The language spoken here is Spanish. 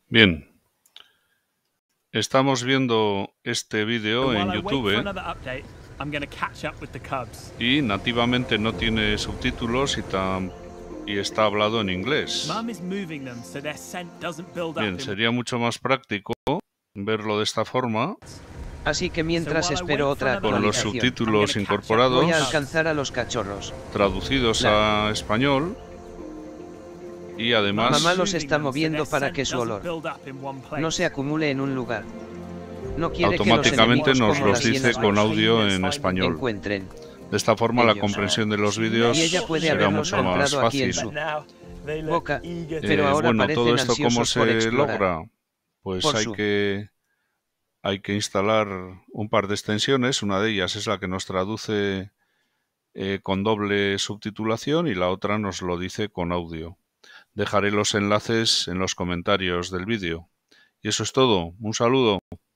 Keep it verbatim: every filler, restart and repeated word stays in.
Bien, estamos viendo este vídeo en YouTube y nativamente no tiene subtítulos y, tam- y está hablado en inglés. Bien, sería mucho más práctico verlo de esta forma, Así que mientras espero otra con los actualización, subtítulos voy a incorporados, alcanzar a los cachorros. traducidos a español, y además Mamá los está moviendo para que su olor no se acumule en un lugar. No quiere que los automáticamente enemigos nos como los las dice hienas con los audio en español. encuentren. De esta forma la ellos. comprensión de los vídeos Y ella puede será haberlos mucho más comprado aquí en fácil. su boca, pero Eh, ahora bueno, todo parecen esto cómo ansiosos por se explorar. logra, pues Por hay su- que hay que instalar un par de extensiones. Una de ellas es la que nos traduce eh, con doble subtitulación y la otra nos lo dice con audio. Dejaré los enlaces en los comentarios del vídeo. Y eso es todo. Un saludo.